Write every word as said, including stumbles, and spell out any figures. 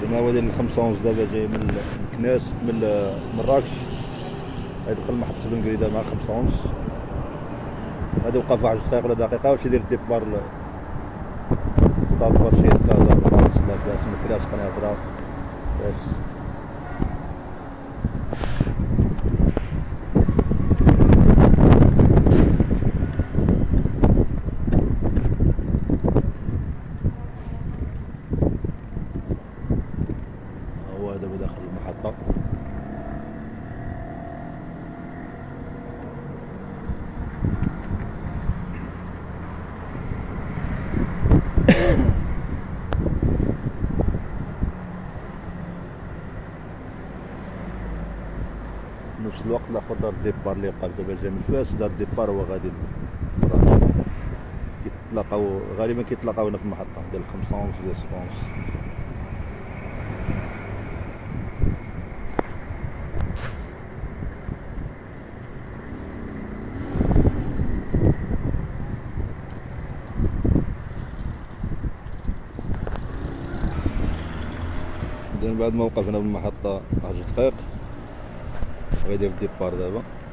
كما هو ديال خمسة ونص دابا جاي من الكناس من مراكش، غيدخل محطة بن قريدة مع خمسة ونص، غادي يوقف واحد دقيقة ولا دقيقة باش يدير الديبار لستاد برشيد كازا بلاص لاباس مكراس قنيطرة بس. هو دابا داخل المحطة. في نفس الوقت الاخر دار الديبار اللي وقف دابا جا من فاس، دار الديبار هو غادي لراشد. كيتلاقاو غالبا كيتلاقاو هنا في المحطة ديال خمسة ونص ديال ستة ونص. بعد ما وقف هنا بالمحطة واحد دقائق غيدير الديبار دابا.